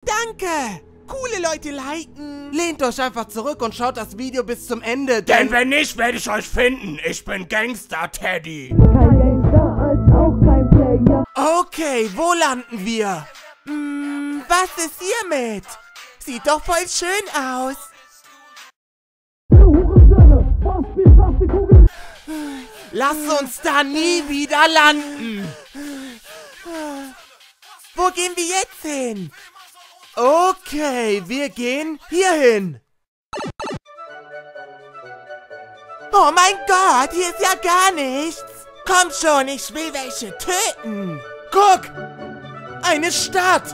danke. Coole Leute liken. Lehnt euch einfach zurück und schaut das Video bis zum Ende. Denn wenn nicht, werde ich euch finden. Ich bin Gangster Teddy. Kein Gangster als auch kein Player. Okay, wo landen wir? Was ist hiermit? Sieht doch voll schön aus. Lass uns da nie wieder landen. Wo gehen wir jetzt hin? Okay, wir gehen hier hin. Oh mein Gott, hier ist ja gar nichts. Komm schon, ich will welche töten. Guck, eine Stadt.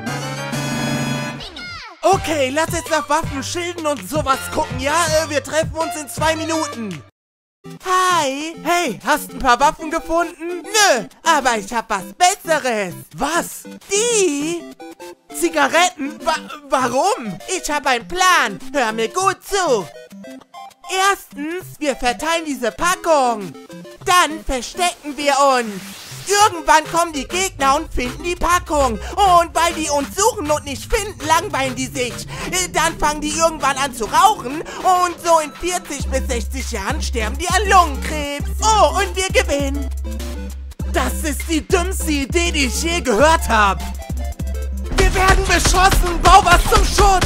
Okay, lass jetzt nach Waffen, Schilden und sowas gucken, ja? Wir treffen uns in 2 Minuten. Hi. Hey, hast ein paar Waffen gefunden? Nö, aber ich hab was Besseres. Was? Die? Zigaretten? Warum? Ich hab einen Plan. Hör mir gut zu. Erstens, wir verteilen diese Packung. Dann verstecken wir uns. Irgendwann kommen die Gegner und finden die Packung. Und weil die uns suchen und nicht finden, langweilen die sich. Dann fangen die irgendwann an zu rauchen. Und so in 40 bis 60 Jahren sterben die an Lungenkrebs. Oh, und wir gewinnen. Das ist die dümmste Idee, die ich je gehört habe. Wir werden beschossen. Bau was zum Schutz.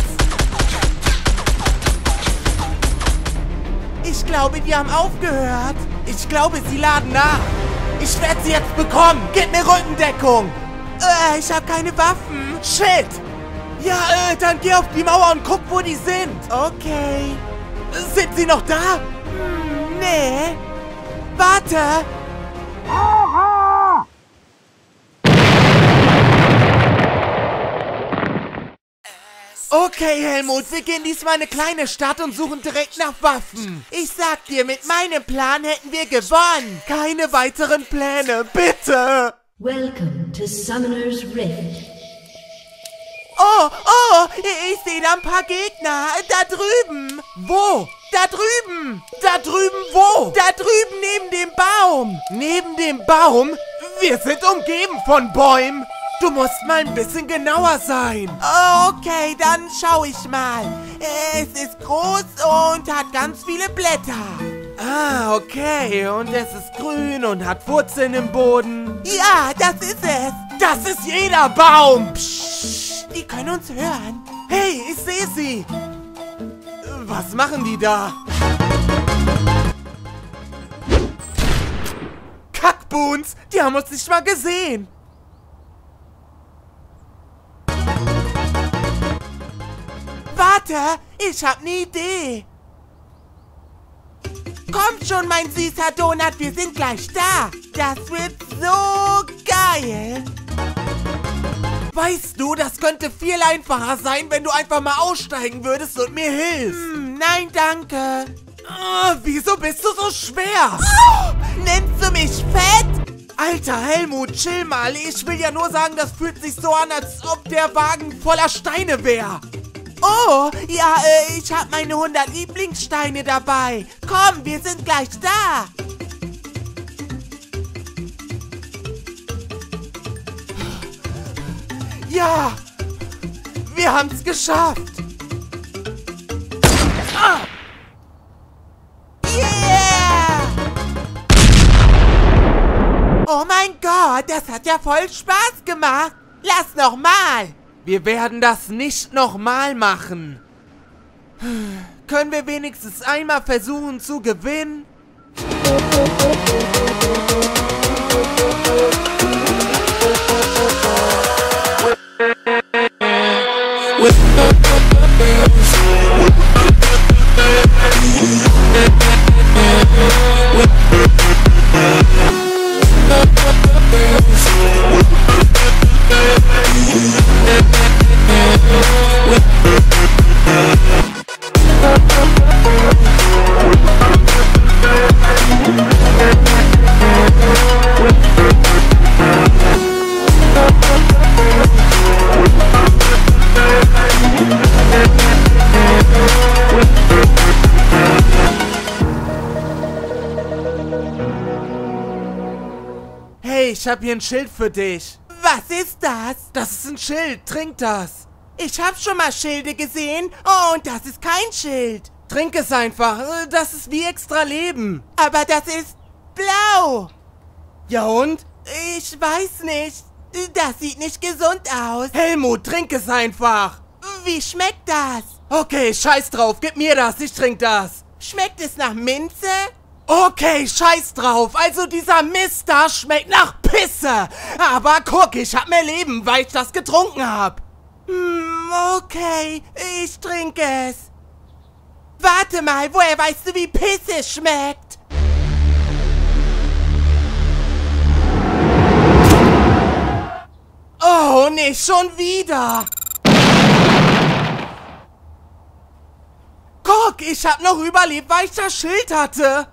Ich glaube, die haben aufgehört. Ich glaube, sie laden nach. Ich werde sie jetzt bekommen. Gib mir Rückendeckung. Ich habe keine Waffen. Shit. Ja, dann geh auf die Mauer und guck, wo die sind. Okay. Sind sie noch da? Nee. Warte. Okay, Helmut, wir gehen diesmal in eine kleine Stadt und suchen direkt nach Waffen. Ich sag dir, mit meinem Plan hätten wir gewonnen. Keine weiteren Pläne, bitte. Welcome to Summoner's Rift. Oh, ich sehe da ein paar Gegner. Da drüben. Wo? Da drüben. Da drüben wo? Da drüben neben dem Baum. Neben dem Baum? Wir sind umgeben von Bäumen. Du musst mal ein bisschen genauer sein. Okay, dann schau ich mal. Es ist groß und hat ganz viele Blätter. Ah, okay. Und es ist grün und hat Wurzeln im Boden. Ja, das ist es. Das ist jeder Baum. Psst, die können uns hören. Hey, ich sehe sie. Was machen die da? Kackboons, die haben uns nicht mal gesehen. Warte, ich hab ne Idee. Kommt schon, mein süßer Donut, wir sind gleich da. Das wird so geil. Weißt du, das könnte viel einfacher sein, wenn du einfach mal aussteigen würdest und mir hilfst. Nein, danke. Wieso bist du so schwer? Nennst du mich fett? Alter, Helmut, chill mal. Ich will ja nur sagen, das fühlt sich so an, als ob der Wagen voller Steine wäre. Oh, ja, ich hab meine 100 Lieblingssteine dabei. Komm, wir sind gleich da. Ja, wir haben's geschafft. Yeah! Oh mein Gott, das hat ja voll Spaß gemacht. Lass noch mal. Wir werden das nicht nochmal machen. Können wir wenigstens einmal versuchen zu gewinnen? Hey, ich hab hier ein Schild für dich. Was ist das? Das ist ein Schild, trink das. Ich hab schon mal Schilde gesehen. Oh, und das ist kein Schild. Trink es einfach. Das ist wie extra Leben. Aber das ist blau. Ja und? Ich weiß nicht. Das sieht nicht gesund aus. Helmut, trink es einfach. Wie schmeckt das? Okay, scheiß drauf. Gib mir das. Ich trink das. Schmeckt es nach Minze? Okay, scheiß drauf. Also dieser Mist da schmeckt nach Pisse. Aber guck, ich hab mehr Leben, weil ich das getrunken hab. Okay, ich trinke es. Warte mal, woher weißt du, wie Pisse schmeckt? Oh, nicht schon wieder. Guck, ich hab noch überlebt, weil ich das Schild hatte.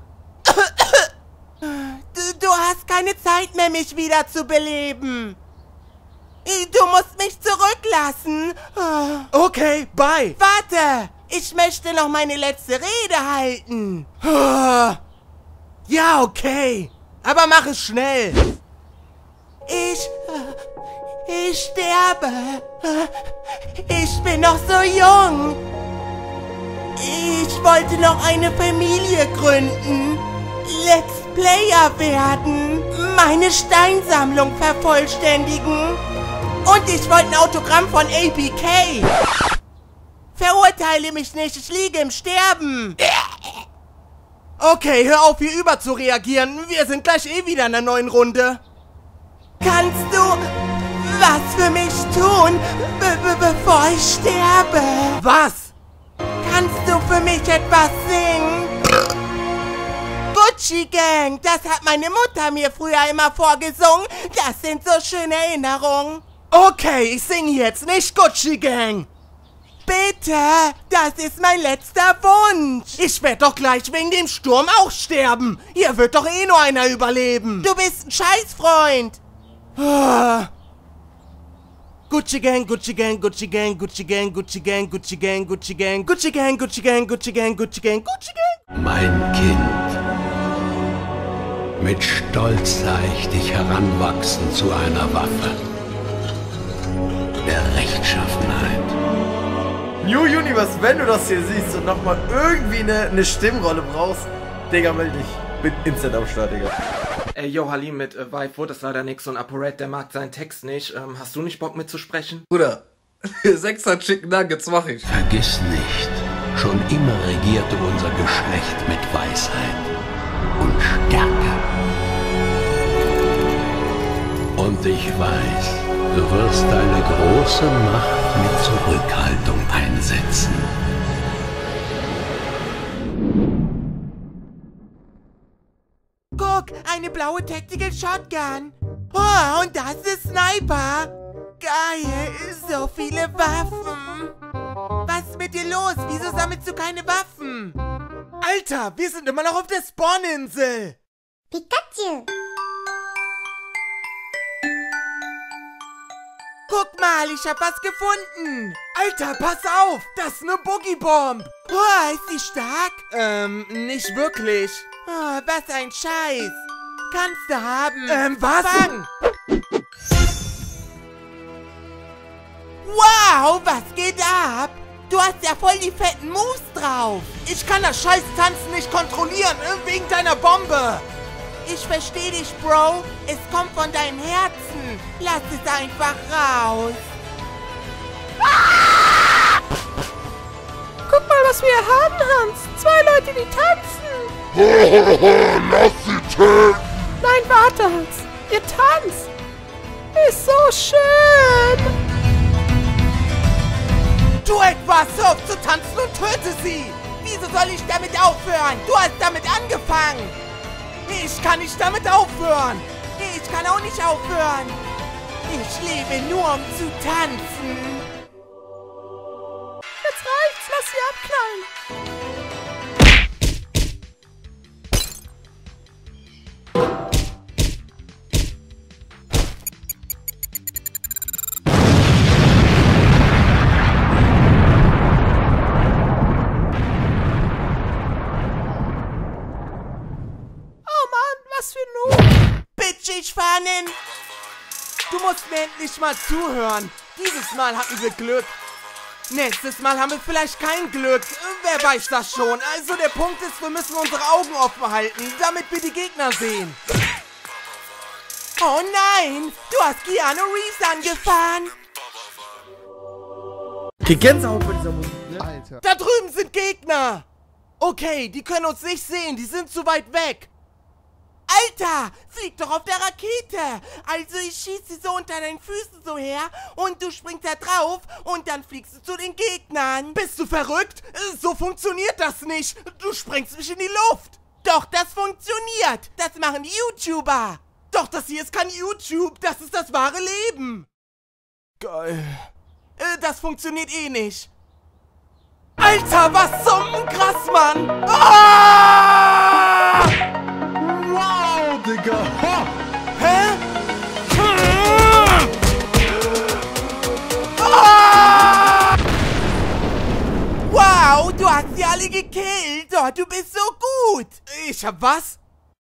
Du hast keine Zeit mehr, mich wieder zu beleben. Du musst mich zurücklassen. Okay, bye. Warte, ich möchte noch meine letzte Rede halten. Ja, okay. Aber mach es schnell. Ich sterbe. Ich bin noch so jung. Ich wollte noch eine Familie gründen. Let's Player werden. Meine Steinsammlung vervollständigen. Und ich wollte ein Autogramm von APK. Verurteile mich nicht, ich liege im Sterben. Okay, hör auf, hier überzureagieren. Wir sind gleich wieder in einer neuen Runde. Kannst du was für mich tun, bevor ich sterbe? Was? Kannst du für mich etwas singen? Gucci Gang, das hat meine Mutter mir früher immer vorgesungen. Das sind so schöne Erinnerungen. Okay, ich singe jetzt nicht Gucci Gang. Bitte, das ist mein letzter Wunsch. Ich werde doch gleich wegen dem Sturm auch sterben. Hier wird doch eh nur einer überleben. Du bist ein Scheißfreund. Gucci Gang, Gucci Gang, Gucci Gang, Gucci Gang, Gucci Gang, Gucci Gang, Gucci Gang, Gucci Gang, Gucci Gang, Gucci Gang, Gucci Gang, Gucci Gang. Mein Kind, mit Stolz sah ich dich heranwachsen zu einer Waffe der Rechtschaffenheit. New Universe, wenn du das hier siehst und nochmal irgendwie eine Stimmrolle brauchst, Digga, meld dich. Bin instant am Start, Digga. Ey, yo, Halim mit Waifu, das ist leider nix und ApoRed, der mag seinen Text nicht. Hast du nicht Bock mitzusprechen? Bruder, 6er Chicken Nuggets mach ich. Vergiss nicht, schon immer regierte unser Geschlecht mit Weisheit und Stärke. Und ich weiß, du wirst deine große Macht mit Zurückhaltung einsetzen. Guck, eine blaue Tactical Shotgun. Oh, und das ist Sniper. Geil, so viele Waffen. Was ist mit dir los? Wieso sammelst du keine Waffen? Alter, wir sind immer noch auf der Spawninsel. Pikachu. Guck mal, ich hab was gefunden. Alter, pass auf, das ist eine Boogie Bomb. Oh, ist sie stark? Nicht wirklich. Oh, was ein Scheiß. Kannst du haben. Was? Fang. Wow, was geht ab? Du hast ja voll die fetten Moves drauf. Ich kann das scheiß Tanzen nicht kontrollieren, wegen deiner Bombe. Ich verstehe dich, Bro. Es kommt von deinem Herzen. Lass es einfach raus. Ah! Guck mal, was wir hier haben, Hans. 2 Leute, die tanzen. Lass sie töten! Nein, warte, Hans. Ihr tanzt. Ist so schön. Tu etwas, hör auf zu tanzen und töte sie. Wieso soll ich damit aufhören? Du hast damit angefangen. Ich kann nicht damit aufhören. Ich kann auch nicht aufhören. Ich lebe nur, um zu tanzen. Jetzt reicht's, lass sie abknallen. Bitchig-Fanen! Du musst mir endlich mal zuhören. Dieses Mal hatten wir Glück. Nächstes Mal haben wir vielleicht kein Glück. Wer weiß das schon. Also der Punkt ist, wir müssen unsere Augen offen halten, damit wir die Gegner sehen. Oh nein, du hast Keanu Reeves angefahren. Die Gänsehaut bei dieser Musik, ne? Alter. Da drüben sind Gegner. Okay, die können uns nicht sehen, die sind zu weit weg. Alter, flieg doch auf der Rakete. Also ich schieße sie so unter deinen Füßen so her und du springst da drauf und dann fliegst du zu den Gegnern. Bist du verrückt? So funktioniert das nicht. Du sprengst mich in die Luft. Doch, das funktioniert. Das machen YouTuber. Doch, das hier ist kein YouTube. Das ist das wahre Leben. Geil. Das funktioniert eh nicht. Alter, was zum krass, Mann. Ah! Wow, Digga. Ha! Hä? Ah! Wow, du hast sie alle gekillt. Oh, du bist so gut. Ich hab was?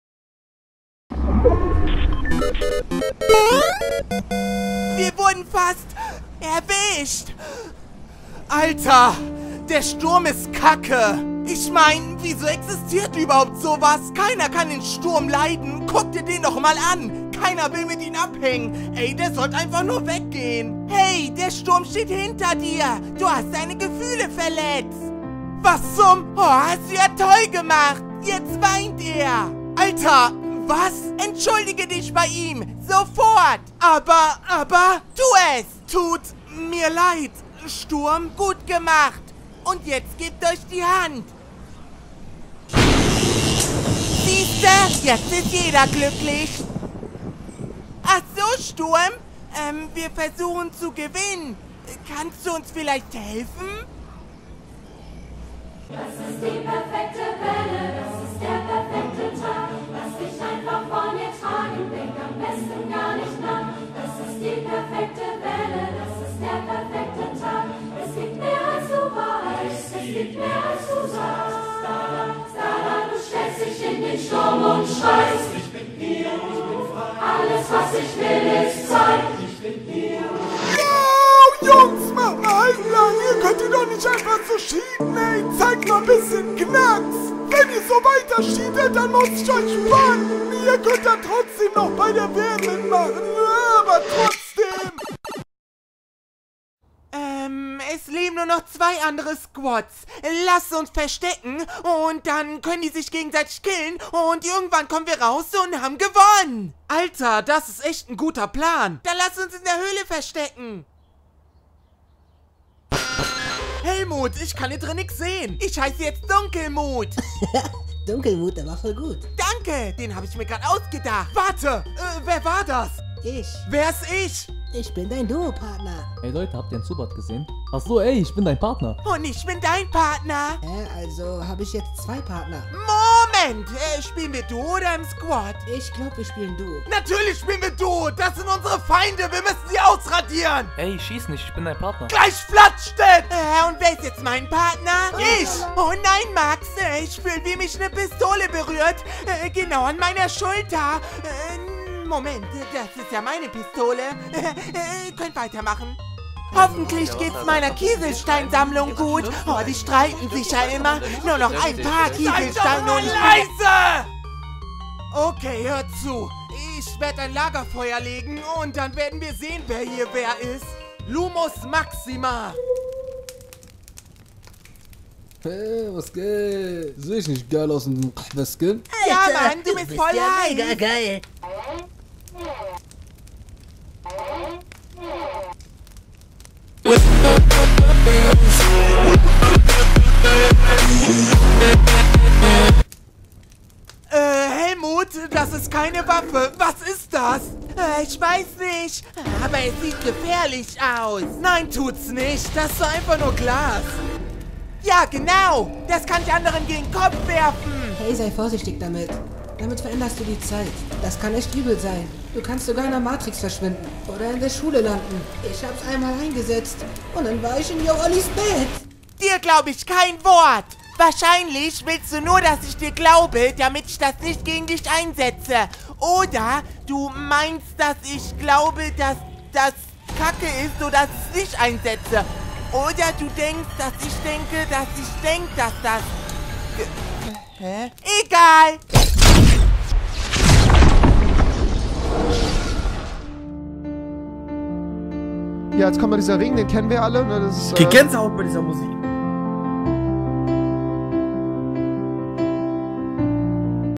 Wir wurden fast erwischt. Alter, der Sturm ist kacke. Ich mein, wieso existiert überhaupt sowas? Keiner kann den Sturm leiden. Guck dir den doch mal an. Keiner will mit ihm abhängen. Ey, der sollte einfach nur weggehen. Hey, der Sturm steht hinter dir. Du hast deine Gefühle verletzt. Was zum... Oh, hast du ja toll gemacht. Jetzt weint er. Alter, was? Entschuldige dich bei ihm. Sofort. Aber, tu es. Tut mir leid. Sturm, gut gemacht. Und jetzt gebt euch die Hand. Siehste, jetzt ist jeder glücklich. Ach so, Sturm. Wir versuchen zu gewinnen. Kannst du uns vielleicht helfen? Das ist die perfekte Welle, das ist der perfekte Tag. Lass dich einfach von mir tragen, denk am besten gar nicht nach. Das ist die perfekte Welle, das ist der perfekte Tag. Es gibt mehr als du weißt, es gibt mehr als du sagst. Stara, du stellst dich in den Sturm und schreist. Ich bin hier, ich bin frei. Alles, was ich will, ist Zeit. Ich bin hier. Jungs, mach mal einen lang. Ihr könnt ihr doch nicht einfach so schieben, ey. Zeigt mal ein bisschen Knacks. Wenn ihr so weiter schiebt, dann muss ich euch spannen. Ihr könnt dann trotzdem noch bei der Wehr mitmachen. Aber trotzdem. Es leben nur noch 2 andere Squads. Lasst uns verstecken und dann können die sich gegenseitig killen und irgendwann kommen wir raus und haben gewonnen. Alter, das ist echt ein guter Plan. Dann lasst uns in der Höhle verstecken. Helmut, ich kann hier drin nichts sehen. Ich heiße jetzt Dunkelmut. Dunkelmut, der war voll gut. Danke, den habe ich mir gerade ausgedacht. Warte, wer war das? Ich. Wer ist ich? Ich bin dein Duo-Partner. Ey Leute, habt ihr den Zubat gesehen? Ach so, ey, ich bin dein Partner. Und ich bin dein Partner. Also habe ich jetzt 2 Partner. Moment, spielen wir Duo oder im Squad? Ich glaube, wir spielen Duo. Natürlich spielen wir Duo. Das sind unsere Feinde. Wir müssen sie ausradieren. Ey, schieß nicht, ich bin dein Partner. Gleich flatscht es. Und wer ist jetzt mein Partner? Ich. Oh nein, Max. Ich fühle, wie mich eine Pistole berührt. Genau an meiner Schulter. Moment, das ist ja meine Pistole. Könnt weitermachen. Hoffentlich geht's meiner Kieselsteinsammlung gut. Oh, die streiten sich ja immer. Nur noch ein paar Kieselsteine und leise! Okay, hört zu. Ich werde ein Lagerfeuer legen und dann werden wir sehen, wer hier wer ist. Lumos Maxima. Hey, was geht? Sehe ich nicht geil aus dem Skin? Ja, Mann, du bist voll heiß. Mega geil. Helmut, das ist keine Waffe. Was ist das? Ich weiß nicht, aber es sieht gefährlich aus. Nein, tut's nicht. Das ist doch einfach nur Glas. Ja, genau. Das kann ich anderen gegen den Kopf werfen. Hey, sei vorsichtig damit. Damit veränderst du die Zeit. Das kann echt übel sein. Du kannst sogar in der Matrix verschwinden. Oder in der Schule landen. Ich hab's einmal eingesetzt. Und dann war ich in Joronnis Bett. Dir glaube ich kein Wort. Wahrscheinlich willst du nur, dass ich dir glaube, damit ich das nicht gegen dich einsetze. Oder du meinst, dass ich glaube, dass das Kacke ist, sodass ich es nicht einsetze. Oder du denkst, dass ich denke, dass das... Hä? Egal! Ja, jetzt kommt mal dieser Ring, den kennen wir alle. Ne? Das ist, Geh Gänsehaut bei dieser Musik.